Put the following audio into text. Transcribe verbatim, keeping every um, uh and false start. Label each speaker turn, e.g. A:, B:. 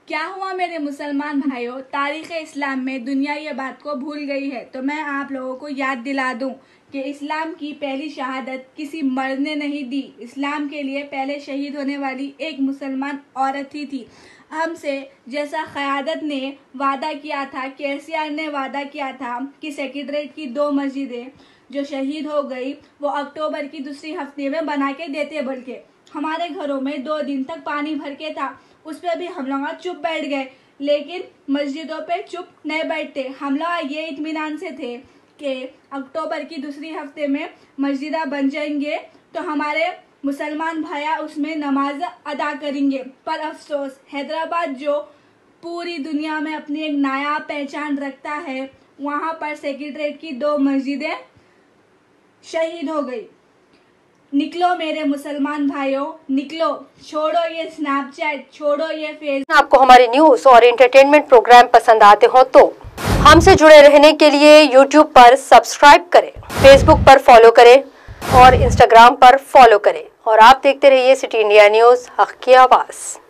A: क्या हुआ मेरे मुसलमान भाइयों, तारीख़ इस्लाम में दुनिया ये बात को भूल गई है। तो मैं आप लोगों को याद दिला दूं कि इस्लाम की पहली शहादत किसी मर्द ने नहीं दी। इस्लाम के लिए पहले शहीद होने वाली एक मुसलमान औरत ही थी। हमसे जैसा क़यादत ने वादा किया था, केसीआर ने वादा किया था कि सेक्रेटरीट की दो मस्जिदें जो शहीद हो गई वो अक्टूबर की दूसरी हफ्ते में बना के देते। बल्कि हमारे घरों में दो दिन तक पानी भर के था, उस पर भी हम लोग चुप बैठ गए, लेकिन मस्जिदों पे चुप नहीं बैठते। हम लोग ये इत्मीनान से थे कि अक्टूबर की दूसरी हफ्ते में मस्जिदा बन जाएंगे तो हमारे मुसलमान भाइया उसमें नमाज अदा करेंगे। पर अफसोस, हैदराबाद जो पूरी दुनिया में अपनी एक नायाब पहचान रखता है, वहाँ पर सेक्रेटरीट की दो मस्जिदें शहीद हो गई। निकलो मेरे मुसलमान भाइयों, निकलो, छोड़ो ये स्नैपचैट, छोड़ो ये फेस।
B: आपको हमारे न्यूज और एंटरटेनमेंट प्रोग्राम पसंद आते हो तो हमसे जुड़े रहने के लिए यूट्यूब पर सब्सक्राइब करें, फेसबुक पर फॉलो करें और इंस्टाग्राम पर फॉलो करें। और आप देखते रहिए सिटी इंडिया न्यूज, हक की आवाज़।